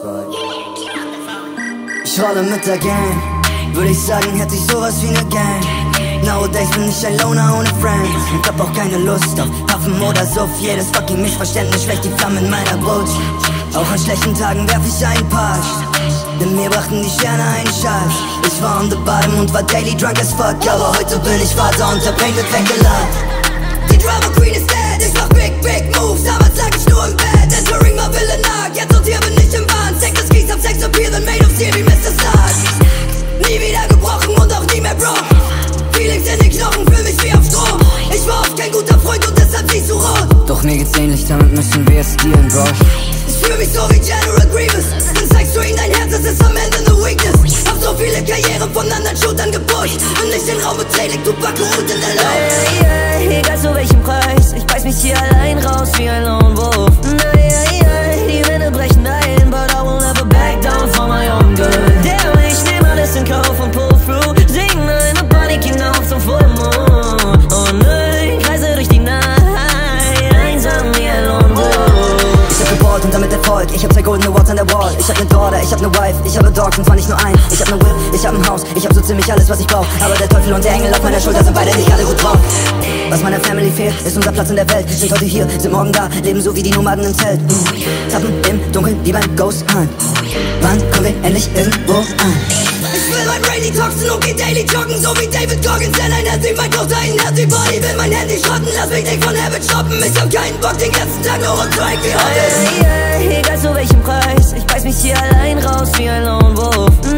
Ich rolle mit der Gang, würde ich sagen, hätte ich sowas wie ne Gang. Nowadays bin ich ein Loner ohne Friends und hab auch keine Lust auf Waffen oder Suff. Jedes fucking Missverständnis schwächt die Flamme in meiner Brust. Auch an schlechten Tagen werf ich einen Pass, denn mir brachten die Sterne einen Scheiß. Ich war on the bottom und war daily drunk as fuck, aber heute bin ich Vater und der Pain wird weggeladen. Die Drama Queen ist dead, ich mach big, big moves, damals lag ich nur im Bett. Entering my Villainag, jetzt und hier bin ich im Wahn. Sex das Kies, hab Sex Appeal, then made of steel wie Mr. Sarge. Nie wieder gebrochen und auch nie mehr broke. Feelings in den Knochen, fühl mich wie auf Strom. Ich war oft kein guter Freund und deshalb siehst du rot. Doch mir geht's ähnlich, damit müssen wir es dealen, Bro. Ich fühl mich so wie General Grievous, dann zeigst du ihm dein Herz, es ist am Ende ne Weakness. Hab so viele Karrieren von anderen Shootern gepusht und nicht den Raum beträgt, du Backe und in der Luft. Egal zu welchem Preis, ich beiß mich hier allein raus wie ein Lone Wolf. Die Wände brechen ein, but I will never back down for my own good. Damn, ich nehm alles in Kauf und pull through. Sing eine Panik hinauf zum Full Moon. Oh nein, kreise durch die Nacht, einsam wie ein Lone Wolf. Ich hab geballt und damit Erfolg, ich hab 2 goldene Awards an der Wall. Ich hab ne Daughter, ich hab ne Wife, ich habe Dogs und zwar nicht nur ein. Ich hab ne Whip, ich hab ein Haus, ich hab so ziemlich alles, was ich brauch. Aber der Teufel und der Engel auf meiner Schulter sind beide nicht gerade gut drauf. Was meiner Family fehlt, ist unser Platz in der Welt. Sind heute hier, sind morgen da, leben so wie die Nomaden im Zelt. Tappen im Dunkeln wie beim Ghost Hunt. Wann kommen wir endlich irgendwo an? Ich will mein Brady toxen und geh daily joggen, so wie David Goggins. Denn ein Healthy, mein Tochter, ein Healthy Body. Will mein Handy schrotten, lass mich nicht von Habit shoppen. Ich hab keinen Bock, den ganzen Tag nur rumzuhängen wie heute. Egal zu welchem Preis, ich beiß mich hier allein raus wie ein Lone Wolf.